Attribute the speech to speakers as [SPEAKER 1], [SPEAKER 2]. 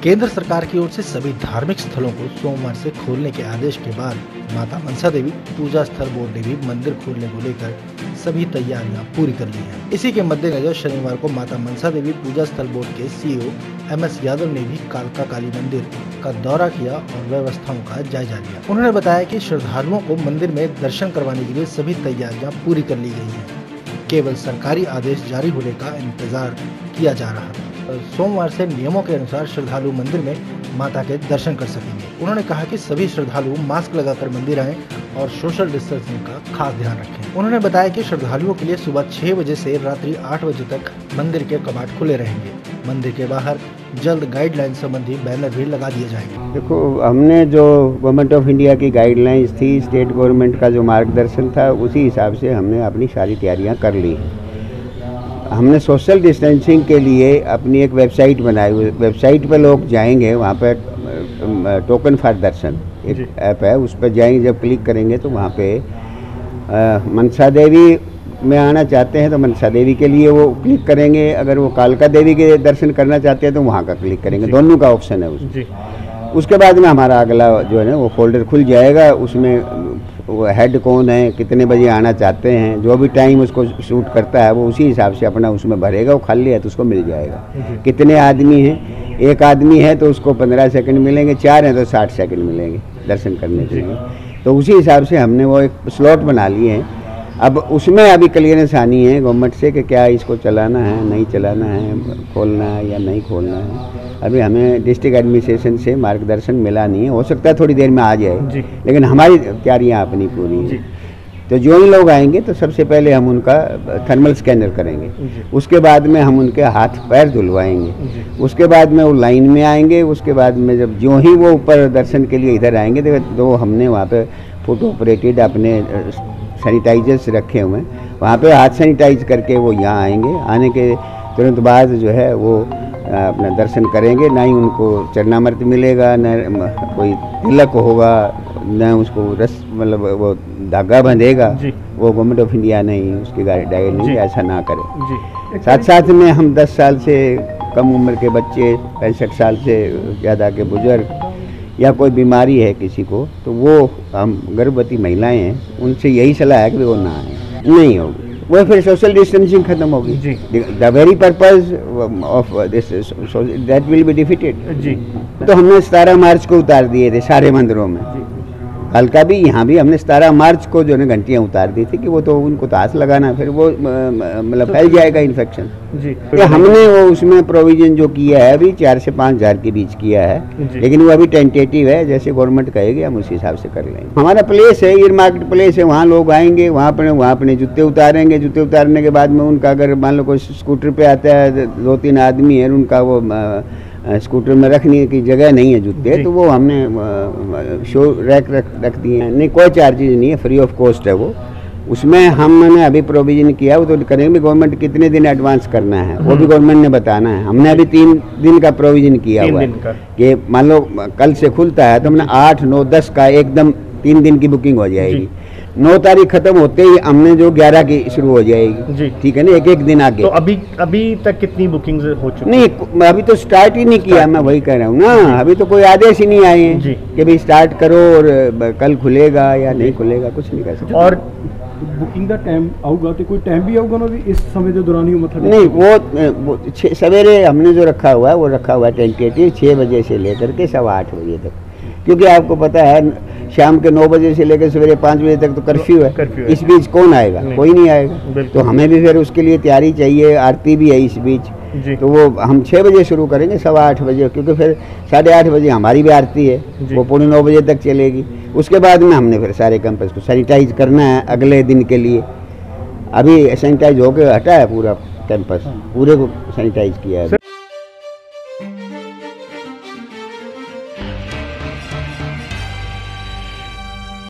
[SPEAKER 1] केंद्र सरकार की ओर से सभी धार्मिक स्थलों को सोमवार से खोलने के आदेश के बाद माता मनसा देवी पूजा स्थल बोर्ड ने भी मंदिर खोलने को लेकर सभी तैयारियां पूरी कर ली हैं। इसी के मद्देनजर शनिवार को माता मनसा देवी पूजा स्थल बोर्ड के सीईओ MS यादव ने भी कालका काली मंदिर का दौरा किया और व्यवस्थाओं का जायजा लिया। उन्होंने बताया कि श्रद्धालुओं को मंदिर में दर्शन करवाने के लिए सभी तैयारियां पूरी कर ली गई हैं। केवल सरकारी आदेश जारी होने का इंतजार किया जा रहा है। सोमवार से नियमों के अनुसार श्रद्धालु मंदिर में माता के दर्शन कर सकेंगे। उन्होंने कहा कि सभी श्रद्धालु मास्क लगाकर मंदिर आएं और सोशल डिस्टेंसिंग का खास ध्यान रखें। उन्होंने बताया कि श्रद्धालुओं के लिए सुबह 6 बजे से रात्रि 8 बजे तक मंदिर के कपाट खुले रहेंगे। मंदिर के बाहर जल्द गाइडलाइन संबंधी बैनर भी लगा दिए जाएंगे।
[SPEAKER 2] देखो, हमने जो गवर्नमेंट ऑफ इंडिया की गाइडलाइंस थी, स्टेट गवर्नमेंट का जो मार्गदर्शन था, उसी हिसाब से हमने अपनी सारी तैयारियां कर ली। हमने सोशल डिस्टेंसिंग के लिए अपनी एक वेबसाइट बनाई हुई। वेबसाइट पर लोग जाएंगे, वहाँ पर टोकन फॉर दर्शन एक ऐप है, उस पर जाएंगे। जब क्लिक करेंगे तो वहाँ पे मनसा देवी में आना चाहते हैं तो मनसा देवी के लिए वो क्लिक करेंगे। अगर वो कालका देवी के दर्शन करना चाहते हैं तो वहाँ का क्लिक करेंगे। दोनों का ऑप्शन है उसमें। उसके बाद में हमारा अगला जो है ना वो फोल्डर खुल जाएगा। उसमें वो हेड कौन है, कितने बजे आना चाहते हैं, जो भी टाइम उसको शूट करता है वो उसी हिसाब से अपना उसमें भरेगा। वो खाली है तो उसको मिल जाएगा। कितने आदमी हैं, एक आदमी है तो उसको 15 सेकंड मिलेंगे, 4 हैं तो 60 सेकंड मिलेंगे दर्शन करने के लिए। तो उसी हिसाब से हमने वो एक स्लॉट बना लिए हैं। अब उसमें अभी क्लियरेंस आनी है गवर्नमेंट से कि क्या इसको चलाना है, नहीं चलाना है, खोलना है या नहीं खोलना है। अभी हमें डिस्ट्रिक्ट एडमिनिस्ट्रेशन से मार्गदर्शन मिला नहीं है। हो सकता है थोड़ी देर में आ जाए, लेकिन हमारी तैयारियां अपनी पूरी हैं। तो जो ही लोग आएंगे तो सबसे पहले हम उनका थर्मल स्कैनर करेंगे। उसके बाद में हम उनके हाथ पैर धुलवाएंगे। उसके बाद में वो लाइन में आएंगे। उसके बाद में जब जो ही वो ऊपर दर्शन के लिए इधर आएंगे तो हमने वहाँ पे फोटो ऑपरेटेड अपने सैनिटाइजर्स रखे हुए हैं। वहाँ पे हाथ सैनिटाइज करके वो यहाँ आएंगे। आने के तुरंत बाद जो है वो अपना दर्शन करेंगे। ना ही उनको चरणामृत मिलेगा, न कोई तिलक होगा, न उसको मतलब वो धागा बंधेगा। वो गवर्नमेंट ऑफ इंडिया नहीं, उसकी गाइडलाइन नहीं, ऐसा ना करे। साथ साथ में हम 10 साल से कम उम्र के बच्चे, 65 साल से ज़्यादा के बुजुर्ग, या कोई बीमारी है किसी को, तो वो हम गर्भवती महिलाएं हैं, उनसे यही सलाह है कि वो ना आए। नहीं होगी वो फिर सोशल डिस्टेंसिंग खत्म होगी। The very purpose of this that will be defeated. तो हमने 17 मार्च को उतार दिए थे सारे मंदिरों में। कालका भी, यहाँ भी हमने 17 मार्च को जो है घंटियाँ उतार दी थी कि वो तो उनको तो हाथ लगाना, फिर वो मतलब फैल जाएगा इन्फेक्शन। तो हमने वो उसमें प्रोविजन जो किया है अभी 4 से 5 हज़ार के बीच किया है, लेकिन वो अभी टेंटेटिव है। जैसे गवर्नमेंट कहेगी हम उस हिसाब से कर लेंगे। हमारा प्लेस है, ये मार्केट प्लेस है, वहाँ लोग आएंगे, वहाँ अपने जूते उतारेंगे। जूते उतारने के बाद में उनका, अगर मान लो कोई स्कूटर पे आता है, 2-3 आदमी है, उनका वो स्कूटर में रखने की जगह नहीं है जूते, तो वो हमने शो रैक रख दिए हैं। नहीं, कोई चार्जेज नहीं है, फ्री ऑफ कॉस्ट है वो। उसमें हमने अभी प्रोविजन किया, वो तो करेंगे गवर्नमेंट कितने दिन एडवांस करना है वो भी गवर्नमेंट ने बताना है। हमने अभी 3 दिन का प्रोविजन किया हुआ है कि मान लो कल से खुलता है तो हमने 8, 9, 10 का एकदम 3 दिन की बुकिंग हो जाएगी। 9 तारीख खत्म होते ही हमने जो 11 की शुरू हो जाएगी। ठीक है ना, एक दिन आगे।
[SPEAKER 1] तो अभी तक कितनी बुकिंग्स हो चुकी?
[SPEAKER 2] नहीं, अभी तो स्टार्ट ही नहीं किया। मैं वही कह रहा हूँ ना, अभी तो कोई आदेश ही नहीं आए हैं कि भाई स्टार्ट करो और कल खुलेगा या नहीं खुलेगा, कुछ नहीं कर सकते।
[SPEAKER 1] और
[SPEAKER 3] बुकिंग का टाइम आऊगा तो कोई टाइम भी आऊगा ना भी इस समय के दौरान ही, मतलब
[SPEAKER 2] नहीं, वो सवेरे हमने जो रखा हुआ है वो रखा हुआ है टेंटेटिव 6 बजे से लेकर के 8:15 बजे तक। क्योंकि आपको पता है शाम के 9 बजे से लेकर सवेरे 5 बजे तक तो कर्फ्यू है। इस बीच कौन आएगा? कोई नहीं आएगा। तो हमें भी फिर उसके लिए तैयारी चाहिए। आरती भी है इस बीच, तो वो हम 6 बजे शुरू करेंगे, 8:15 बजे, क्योंकि फिर 8:30 बजे हमारी भी आरती है, वो 9:15 बजे तक चलेगी। उसके बाद में हमने फिर सारे कैंपस को सैनिटाइज करना है अगले दिन के लिए। अभी सैनिटाइज होकर हटा है पूरा कैंपस, पूरे को सैनिटाइज किया है।